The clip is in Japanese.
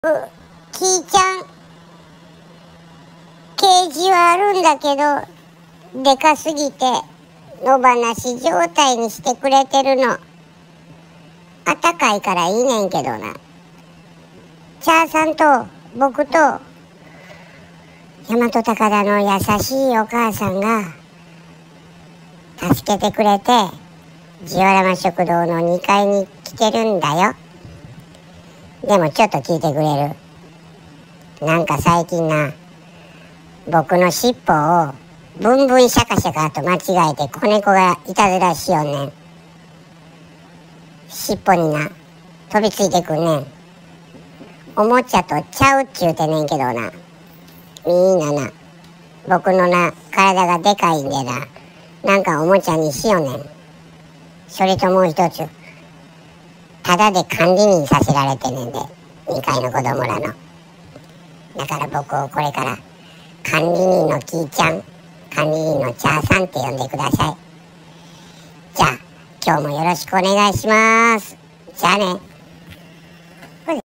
きーちゃん、ケージはあるんだけど、でかすぎて野放し状態にしてくれてるの。あったかいからいいねんけどな。茶さんと僕と大和高田の優しいお母さんが助けてくれて、ジオラマ食堂の2階に来てるんだよ。でもちょっと聞いてくれる？なんか最近な、僕の尻尾をブンブンシャカシャカと間違えて子猫がいたずらしよんねん。尻尾にな、飛びついてくんねん。おもちゃとちゃうっちゅうてねんけどな、みんなな、僕のな、体がでかいんでな、なんかおもちゃにしよんねん。それともう一つ、ただで管理人させられてんねんで、2階の子供らの。だから僕をこれから管理人のきーちゃん、管理人のちゃーさんって呼んでください。じゃあ今日もよろしくお願いします。じゃあね。